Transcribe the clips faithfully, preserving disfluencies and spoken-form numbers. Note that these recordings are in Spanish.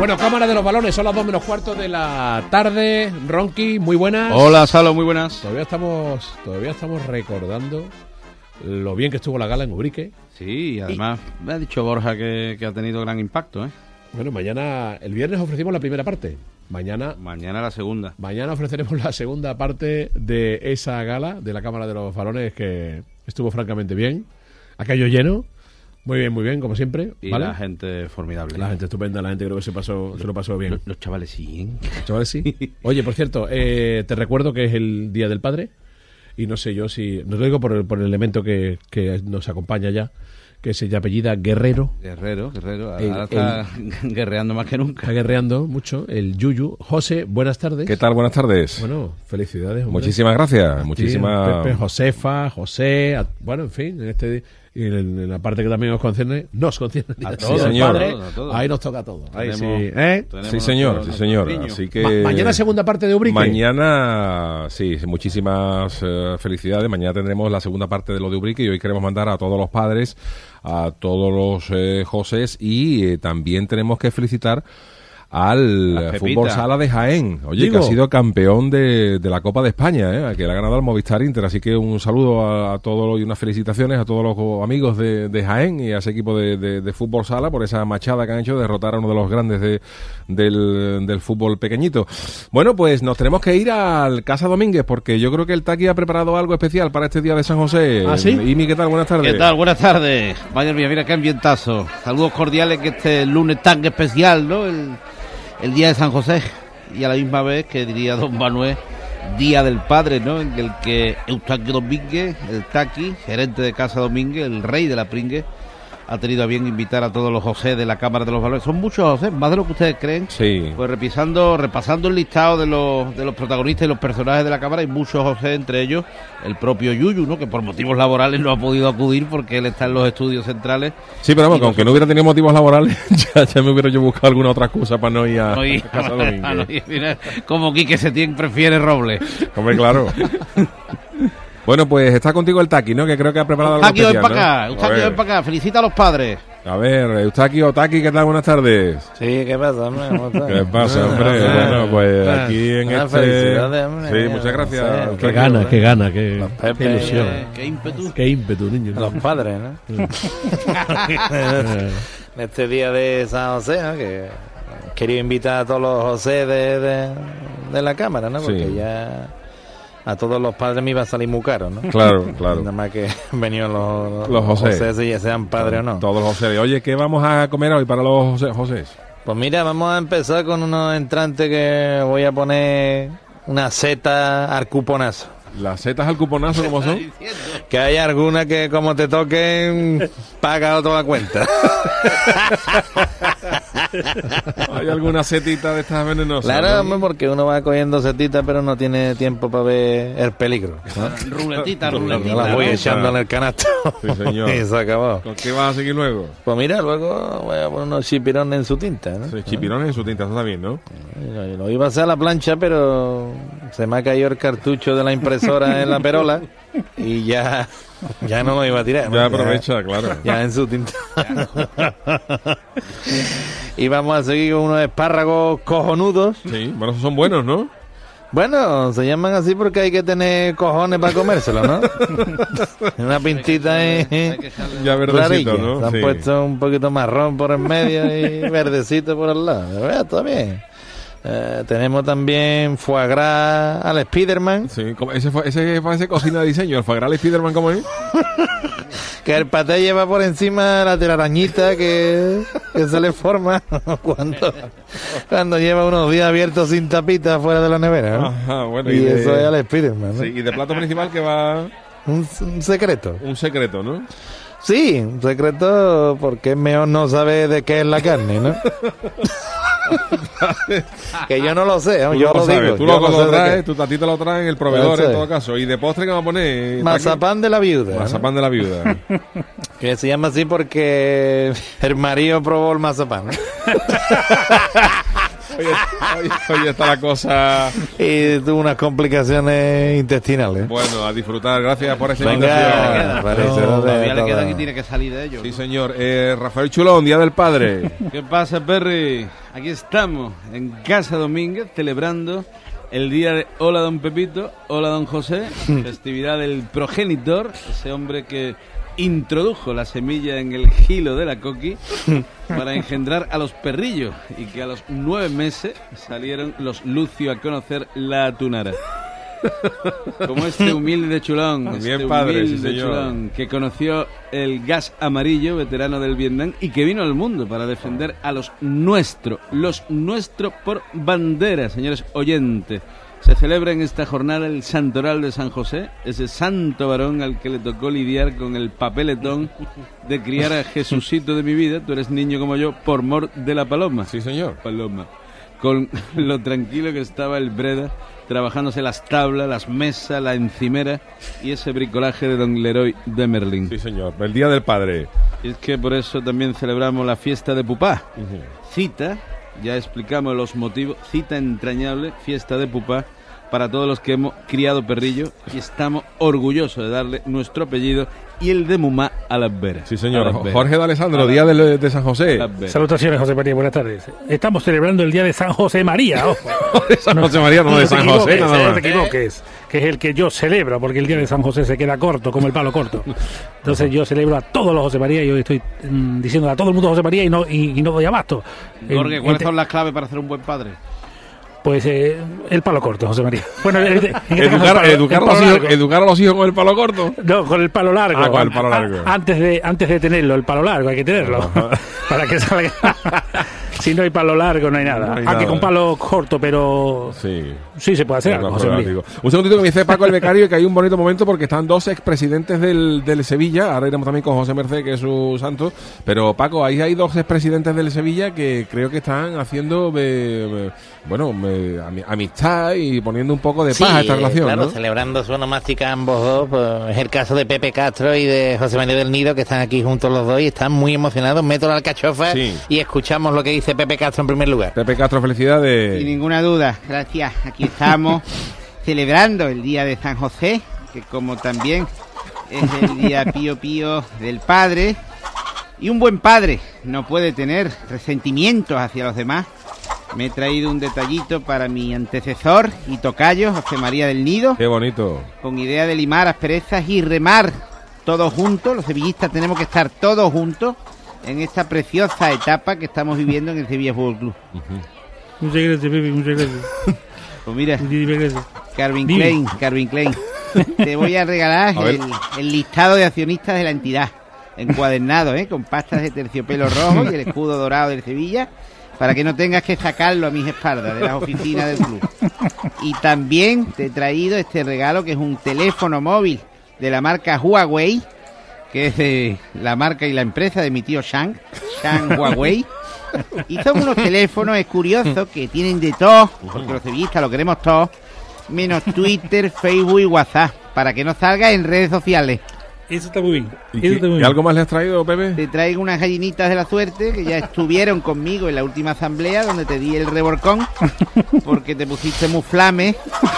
Bueno, Cámara de los Balones, son las dos menos cuarto de la tarde. Ronqui, muy buenas. Hola, Salo, muy buenas. Todavía estamos, todavía estamos recordando lo bien que estuvo la gala en Ubrique. Sí, y además y... me ha dicho Borja que, que ha tenido gran impacto, ¿eh? Bueno, mañana, el viernes ofrecimos la primera parte. Mañana, mañana la segunda. Mañana ofreceremos la segunda parte de esa gala de la Cámara de los Balones, que estuvo francamente bien. Aquello lleno. Muy bien, muy bien, como siempre. Y ¿vale? La gente formidable. La gente estupenda, la gente creo que se pasó, se lo pasó bien. Los, los chavales sí, ¿eh? Los chavales sí. Oye, por cierto, eh, te recuerdo que es el Día del Padre. Y no sé yo si... Nos lo digo por el, por el elemento que, que nos acompaña ya, que se apellida Guerrero. Guerrero, Guerrero. Ahora El- está guerreando más que nunca. Está guerreando mucho, el Yuyu. José, buenas tardes. ¿Qué tal? Buenas tardes. Bueno, felicidades, hombre. Muchísimas gracias. A ti, Muchísimas... Pepe, Josefa, José, a- bueno, en fin, en este y en, en la parte que también os concierne, nos concierne A a todos, todos, señor. padre, a todos, a todos. ahí nos toca a todos. Ahí sí, Tenemos- ¿eh? tenemos Sí, señor, nuestro- sí, señor. nuestro niño. Así que... Ma- mañana segunda parte de Ubrique. Mañana, sí, muchísimas eh, felicidades. Mañana tendremos la segunda parte de lo de Ubrique y hoy queremos mandar a todos los padres, a todos los eh, Josés y eh, también tenemos que felicitar al Las Fútbol Pepitas. Sala de Jaén, oye, Digo. que ha sido campeón de, de la Copa de España, ¿eh? Que le ha ganado al Movistar Inter, así que un saludo a, a todos y unas felicitaciones a todos los amigos de, de Jaén y a ese equipo de, de, de Fútbol Sala por esa machada que han hecho de derrotar a uno de los grandes de, del, del fútbol pequeñito. Bueno, pues nos tenemos que ir al Casa Domínguez porque yo creo que el Taqui ha preparado algo especial para este día de San José. ¿Ah, sí? Imi, ¿qué tal? Buenas tardes. ¿Qué tal? Buenas tardes. Madre mía, mira qué ambientazo. Saludos cordiales que este lunes tan especial, ¿no? El, el día de San José. Y a la misma vez que diría don Manuel, Día del Padre, ¿no? En el que Eustaquio Domínguez, el Taqui, gerente de Casa Domínguez, el rey de la pringue, ha tenido a bien invitar a todos los José de la Cámara de los Balones. Son muchos José, más de lo que ustedes creen. Sí. Pues repisando, repasando el listado de los, de los protagonistas y los personajes de la Cámara, hay muchos José, entre ellos el propio Yuyu, ¿no? Que por motivos laborales no ha podido acudir porque él está en los estudios centrales. Sí, pero vamos, Y que aunque nosotros- no hubiera tenido motivos laborales, ya, ya me hubiera yo buscado alguna otra excusa para no ir a, No, y- a Casa Domínguez. y mira, como Quique Setién prefiere Robles. Hombre, claro. Bueno, pues está contigo el Taqui, ¿no? Que creo que ha preparado algo Eustaquio, ven especial, para acá, ¿no? A Eustaquio, ver. ven para acá, felicita a los padres. A ver, Eustaquio, Taqui, ¿qué tal? Buenas tardes. Sí, ¿qué pasa, hombre? ¿Cómo estás? ¿Qué pasa, hombre? Ah, Bueno, pues ah, aquí en ah, este... felicidades, hombre. Sí, muchas gracias. Sí, Eustaquio. Qué gana, qué gana, qué, Los qué Pepe, ilusión. Eh, qué ímpetu. Qué ímpetu, niño. A los padres, ¿no? En este día de San José, ¿no? Que quería invitar a todos los José de, de, de la Cámara, ¿no? Porque Sí. ya a todos los padres me iba a salir muy caro, ¿no? Claro, claro. Nada más que venían los, Los José. si ya sean padres o no. Todos los José. Oye, ¿qué vamos a comer hoy para los José? Josés? Pues mira, vamos a empezar con unos entrantes que voy a poner una seta al cuponazo. ¿Las setas al cuponazo cómo son? Que hay alguna que como te toquen, paga toda la cuenta. ¿Hay alguna setita de estas venenosas? Claro, ¿no? hombre, porque uno va cogiendo setitas, pero no tiene tiempo para ver el peligro. ¿no? Ruletita, Yo ruletita. las voy ¿no? echando en el canasto. Sí, señor. Y se acabó. ¿Con qué vas a seguir luego? Pues mira, luego voy a poner unos chipirones en su tinta, ¿no? Sí, chipirones en su tinta, eso está bien, ¿no? Lo, lo iba a hacer a la plancha, pero se me ha caído el cartucho de la impresora en la perola y ya, ya no lo iba a tirar. ¿no? Ya aprovecha, claro. Ya en su tinta. Y vamos a seguir con unos espárragos cojonudos. Sí, bueno, esos son buenos, ¿no? Bueno, se llaman así porque hay que tener cojones para comérselo, ¿no? Una pintita ahí. Ya verdecito, ¿no? Se han Sí. puesto un poquito marrón por el medio y verdecito por el lado. Pero vea, está bien. Eh, tenemos también foie gras al Spiderman, Sí, como- ese, fue- ese parece cocina de diseño, el Fagral Spiderman, ¿cómo es? que el paté lleva por encima la telarañita que, que se le forma cuando, cuando lleva unos días abiertos sin tapita fuera de la nevera, ¿no? Ajá, bueno, Y de- eso es al Spiderman, ¿no? Sí, y de plato principal que va Un, un secreto. un secreto, ¿no? Sí, un secreto porque es mejor no saber de qué es la carne, ¿no? Que yo no lo sé, Tú yo no lo sabes, digo. tú yo lo, no lo sé de traes, qué. tú a ti te lo traen el proveedor Eso en es. todo caso. ¿Y de postre que va a poner? Mazapán de la viuda. ¿no? Mazapán de la viuda. Que se llama así porque el marido probó el mazapán. ¿no? Hoy, hoy, hoy está la cosa. Y tuvo unas complicaciones intestinales. Bueno, a disfrutar. Gracias por esta Venga, invitación. parece No, de todavía le toda- queda que tiene que salir de ello. Sí, señor. Eh, Rafael Chulón, Día del Padre. ¿Qué pasa, Perry? Aquí estamos, en Casa Domínguez, celebrando el día de Hola Don Pepito, Hola Don José, festividad del progenitor, ese hombre que introdujo la semilla en el gilo de la coqui para engendrar a los perrillos y que a los nueve meses salieron los Lucio a conocer la atunara. Como este humilde chulón, Bien este padre, sí, humilde señor. chulón que conoció el gas amarillo, veterano del Vietnam, y que vino al mundo para defender a los nuestros, los nuestros por bandera, señores oyentes. Se celebra en esta jornada el Santoral de San José, ese santo varón al que le tocó lidiar con el papeletón de criar a Jesucito de mi vida, tú eres niño como yo, por mor de la paloma. Sí, señor. Paloma. Con lo tranquilo que estaba el Breda, trabajándose las tablas, las mesas, la encimera y ese bricolaje de Don Leroy de Merlín. Sí, señor. El Día del Padre. Y es que por eso también celebramos la fiesta de Pupá. Cita, ya explicamos los motivos, cita entrañable, fiesta de Pupá, para todos los que hemos criado perrillo y estamos orgullosos de darle nuestro apellido y el de Mumá a las veras. Sí, señor. A las veras. Jorge de Alessandro, Día de, de San José. A las veras. Salutaciones, José María, buenas tardes. Estamos celebrando el día de San José María, ojo. De San José María, no de te San José, equivoques, nada eh, más. No te equivoques, que es el que yo celebro, porque el día de San José se queda corto, como el palo corto. Entonces yo celebro a todos los José María y hoy estoy mm, diciéndole a todo el mundo José María y no, y, y no doy abasto. Jorge, En- ¿cuáles en- son las claves para ser un buen padre? Pues eh, el palo corto, José María. Bueno, en este- en este caso, el Educar, palo- educar, el a los palo hijos, largo. educar a los hijos con el palo corto. No, con el palo largo. Ah, con el palo largo. A- Antes de, antes de tenerlo, el palo largo, hay que tenerlo. Para que salga. Si no hay palo largo, no hay nada. No hay Aunque nada. con palo corto, pero Sí. sí se puede hacer algo, José María. Un segundito que me dice Paco el becario que hay un bonito momento porque están dos expresidentes del, del Sevilla. Ahora iremos también con José Merced, que es su santo. Pero Paco, ahí hay dos expresidentes del Sevilla que creo que están haciendo, eh, eh, bueno, eh, ami- amistad y poniendo un poco de paz a esta eh, relación, claro, ¿no? celebrando su onomástica ambos dos. Pues, es el caso de Pepe Castro y de José María del Nido, que están aquí juntos los dos y están muy emocionados. Meto la alcachofa Sí. y escuchamos lo que dice Pepe Castro en primer lugar. Pepe Castro, Sin felicidades. ninguna duda, gracias. Aquí estamos celebrando el Día de San José, que como también es el Día Pío Pío del Padre. Y un buen padre no puede tener resentimientos hacia los demás. Me he traído un detallito para mi antecesor y tocayo, José María del Nido, Qué bonito. con idea de limar asperezas y remar todos juntos. Los sevillistas tenemos que estar todos juntos en esta preciosa etapa que estamos viviendo en el Sevilla Fútbol Club. Muchas gracias, Pepe, muchas gracias. Pues mira, Muchísimas gracias. Carvin Dime. Klein, Carvin Klein, te voy a regalar A ver. el, el listado de accionistas de la entidad, encuadernado, ¿eh? Con pastas de terciopelo rojo y el escudo dorado del Sevilla, para que no tengas que sacarlo a mis espaldas de las oficinas del club. Y también te he traído este regalo, que es un teléfono móvil de la marca Huawei, que es de la marca y la empresa de mi tío Shang, Shang Huawei. Y son unos teléfonos, es curioso, que tienen de todo, porque los sevillistas lo queremos todos, menos Twitter, Facebook y WhatsApp, para que no salga en redes sociales. Eso está muy bien. ¿Y, Eso qué- está muy y bien. algo más le has traído, Pepe? Te traigo unas gallinitas de la suerte que ya estuvieron conmigo en la última asamblea donde te di el reborcón porque te pusiste muy flame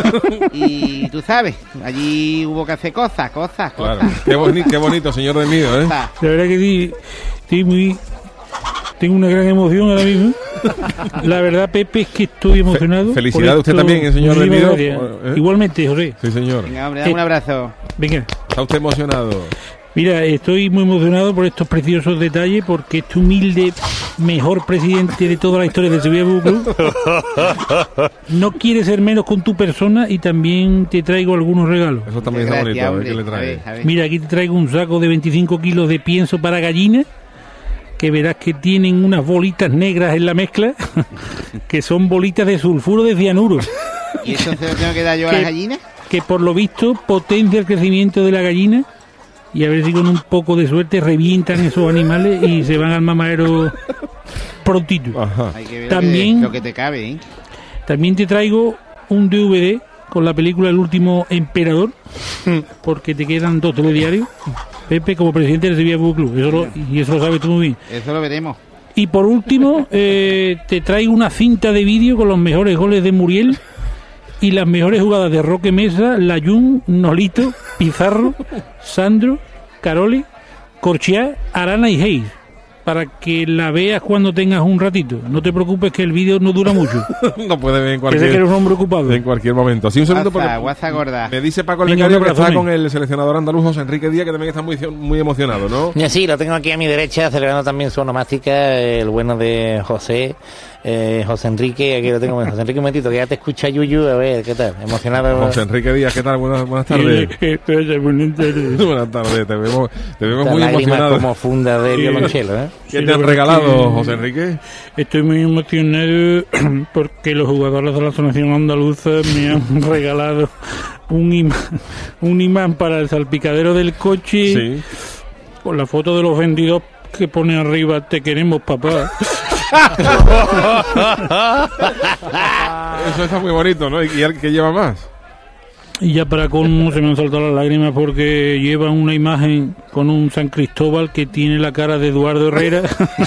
y tú sabes, allí hubo que hacer cosas, cosas, Claro. cosas. Qué, boni- qué bonito, señor del Nido, ¿eh? cosas. La verdad que sí, estoy muy... Tengo una gran emoción ahora mismo. La verdad, Pepe, es que estoy emocionado. Fe- por felicidades a usted esto. también, eh, señor Muchísimas Del gracias. Nido, ¿eh? Igualmente, José. Sí, señor. Venga, hombre, dame un abrazo. Venga. Está usted emocionado. Mira, estoy muy emocionado por estos preciosos detalles, porque este humilde, mejor presidente de toda la historia del Sevilla Fútbol Club no quiere ser menos con tu persona y también te traigo algunos regalos. Eso también está bonito. Gracias, A ver hombre. qué le A trae. ver, a ver. Mira, aquí te traigo un saco de veinticinco kilos de pienso para gallinas, que verás que tienen unas bolitas negras en la mezcla, que son bolitas de sulfuro de cianuro, ¿Y eso se lo tengo que dar yo a ¿Qué? las gallinas? que por lo visto potencia el crecimiento de la gallina, y a ver si con un poco de suerte revientan esos animales y se van al mamadero prontito. Ajá. Hay que ver También- lo que, lo que te cabe, ¿eh? También te traigo un D V D con la película El último emperador, porque te quedan dos telediarios, Pepe, como presidente del Sevilla Fútbol Club. Eso lo- y eso lo sabes tú muy bien. Eso lo veremos. Y por último, eh, te traigo una cinta de vídeo con los mejores goles de Muriel y las mejores jugadas de Roque Mesa, Layún, Nolito, Pizarro, Sandro, Caroli, Corchiá, Arana y Hayes, para que la veas cuando tengas un ratito. No te preocupes que el vídeo no dura mucho. No puede ver en Que cualquier, sé que eres un hombre ocupado. en cualquier momento. Sí, un segundo Guaza, porque guaza gorda. me dice Paco el Venga, Becario un que abrazo, está men. con el seleccionador andaluz José Enrique Díaz, que también está muy, muy emocionado, ¿no? Ya sí, lo tengo aquí a mi derecha, celebrando también su onomástica, el bueno de José, eh, José Enrique, aquí lo tengo, José Enrique, un momentito, que ya te escucha Yuyu, a ver, ¿qué tal? Emocionado. José Enrique Díaz, ¿qué tal? Buenas, buenas tardes. Buenas tardes. Buenas tardes, te vemos, te vemos Estas muy lágrimas emocionado. como funda de violonchelo, ¿eh? ¿Qué Sí, te la han verdad regalado, que- José Enrique? Estoy muy emocionado porque los jugadores de la selección andaluza me han regalado un imán, un imán para el salpicadero del coche Sí. con la foto de los vendidos que pone arriba "Te queremos, papá". Eso está muy bonito, ¿no? ¿Y el que lleva más? Y ya para colmo se me han saltado las lágrimas porque lleva una imagen con un San Cristóbal que tiene la cara de Eduardo Herrera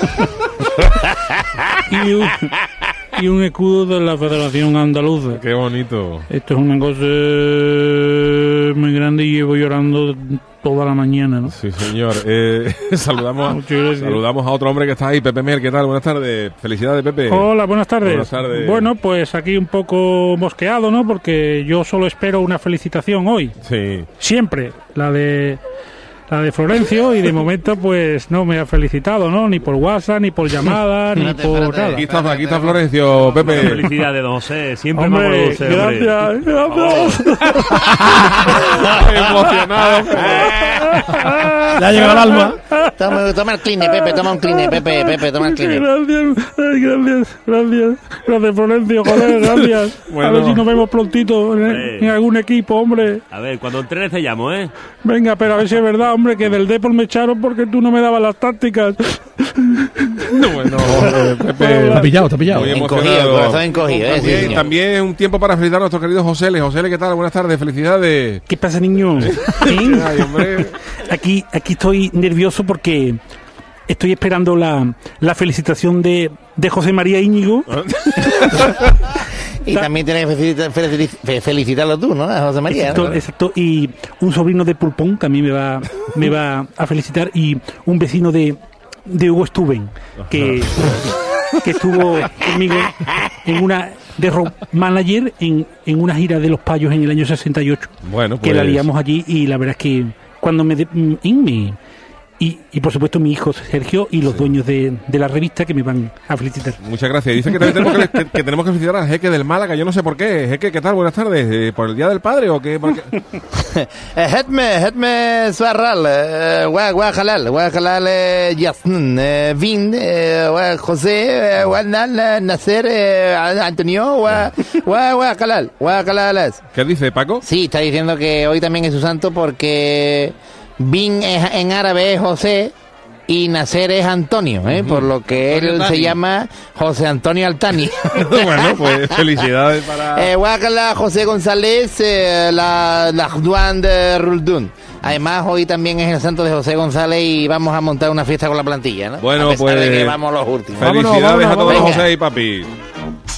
y, un, y un escudo de la Federación Andaluza. Qué bonito. Esto es una cosa muy grande y llevo llorando toda la mañana, ¿no? Sí, señor. Eh, saludamos, Muchas gracias. saludamos a otro hombre que está ahí, Pepe Mer. ¿Qué tal? Buenas tardes. Felicidades, Pepe. Hola, buenas tardes. Buenas tardes. Bueno, pues aquí un poco mosqueado, ¿no? Porque yo solo espero una felicitación hoy. Sí. Siempre. La de la de Florencio, y de momento pues no me ha felicitado, ¿no? Ni por WhatsApp, ni por llamada, ni Espérate, por espérate. nada. Aquí está, aquí está Florencio, Pepe. Felicidades, don José. Siempre me Hombre, acuerdo de usted, hombre. gracias, gracias. Emocionado. Le ha llegado al alma. Toma, toma el cline, Pepe, toma un cline, Pepe, Pepe, toma el cline. Gracias, ay, gracias, gracias. Gracias, Florencio, joder, gracias. Bueno. A ver si nos vemos prontito en, Hombre. en algún equipo, hombre. A ver, cuando entrenes te llamo, ¿eh? Venga, pero a ver si es verdad, hombre, que del Depor me echaron porque tú no me dabas las tácticas. Bueno, eh, Pepe. Está pillado, está pillado. Muy Encogido, emocionado. el corazón encogido, ¿eh? Sí, También, señor. también un tiempo para felicitar a nuestro querido José L. José L, ¿qué tal? Buenas tardes, felicidades. ¿Qué pasa, niño? ¿Eh? Ay, hombre. Aquí, aquí estoy nervioso porque estoy esperando la, la felicitación de, de José María Íñigo. Y también tienes que felicitar- felici- fe- felicitarlo tú, ¿no? A José María, Exacto, ¿no? exacto. Y un sobrino de Pulpón que a mí me va, me va a felicitar, y un vecino de, de Hugo Stuben que, que estuvo conmigo en una de road manager en, en una gira de Los Payos en el año sesenta y ocho. Bueno, Que pues. la liamos allí, y la verdad es que cuando me... de- mm, en me y, y por supuesto mi hijo Sergio y los dueños de, de la revista que me van a felicitar. Muchas gracias. Dice que también tenemos que, que- que tenemos que felicitar al Jeque del Málaga. Yo no sé por qué. Jeque, ¿qué tal? Buenas tardes. Eh, ¿Por el Día del Padre o qué? ¿Por qué? هتمي هتمي سوارال وخلال وخلال ياسن فين وخوسي ونال نصير أنtonio وخلال وخلال. ¿Qué dice, Paco? Sí, está diciendo que hoy también es su santo porque Bin es- en árabe es José y Nacer es Antonio, ¿eh? Por lo que él Antonio se Tani. llama José Antonio Altani. Bueno, pues felicidades para... Eh, Guacala José González, eh, la, la Juan de Ruldún. Además, hoy también es el santo de José González y vamos a montar una fiesta con la plantilla, ¿no? Bueno, a pesar pues, de que vamos los últimos. Felicidades Vámonos, a todos vámonos, los vámonos. José y papi.